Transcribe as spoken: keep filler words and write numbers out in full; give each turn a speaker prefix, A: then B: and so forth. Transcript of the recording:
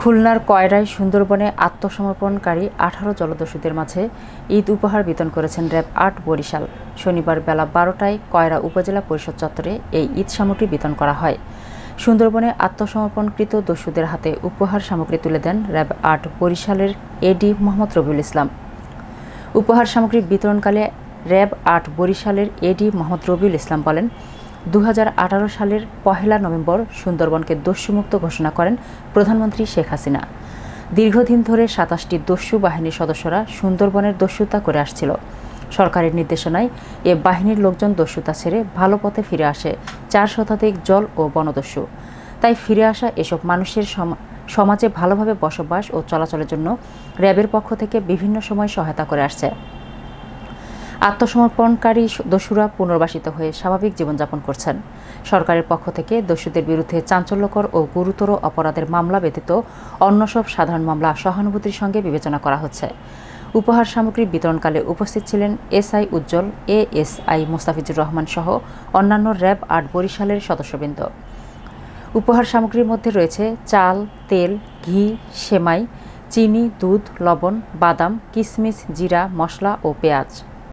A: খুলনার কয়রায় সুন্দরবনে আত্মসমর্পণকারী আঠারো জলদস্যুদের মাঝে ঈদ উপহার বিতরণ করেছেন র্যাব আট বরিশাল। শনিবার বেলা বারোটায় কয়রা উপজেলা পরিষদ চত্বরে এই ঈদ সামগ্রী বিতরণ করা হয়। সুন্দরবনে আত্মসমর্পণকৃত দস্যুদের হাতে উপহার সামগ্রী তুলে দেন র্যাব আট বরিশালের এডি মোহাম্মদ রবিউল ইসলাম। উপহার সামগ্রী বিতরণকালে র্যাব আট বরিশালের এডি মোহাম্মদ রবিউল ইসলাম বলেন, দু হাজার আঠারো সালের পহেলা নভেম্বর সুন্দরবনকে দস্যুমুক্ত ঘোষণা করেন প্রধানমন্ত্রী শেখ হাসিনা। দীর্ঘদিন ধরে সাতাশটি দস্যু বাহিনীর সদস্যরা সুন্দরবনের দস্যুতা করে আসছিল। সরকারের নির্দেশনায় এ বাহিনীর লোকজন দস্যুতা ছেড়ে ভালো পথে ফিরে আসে চার শতাধিক জল ও বনদস্যু। তাই ফিরে আসা এসব মানুষের সমাজে ভালোভাবে বসবাস ও চলাচলের জন্য র্যাবের পক্ষ থেকে বিভিন্ন সময় সহায়তা করে আসছে। আত্মসমর্পণকারী দস্যুরা পুনর্বাসিত হয়ে স্বাভাবিক জীবনযাপন করছেন। সরকারের পক্ষ থেকে দস্যুদের বিরুদ্ধে চাঞ্চল্যকর ও গুরুতর অপরাধের মামলা ব্যতীত অন্য সব সাধারণ মামলা সহানুভূতির সঙ্গে বিবেচনা করা হচ্ছে। উপহার সামগ্রী বিতরণকালে উপস্থিত ছিলেন এসআই উজ্জ্বল, এএসআই মোস্তাফিজুর রহমান সহ অন্যান্য র্যাব আট বরিশালের সদস্যবৃন্দ। উপহার সামগ্রীর মধ্যে রয়েছে চাল, তেল, ঘি, সেমাই, চিনি, দুধ, লবণ, বাদাম, কিশমিশ, জিরা, মশলা ও পেঁয়াজ।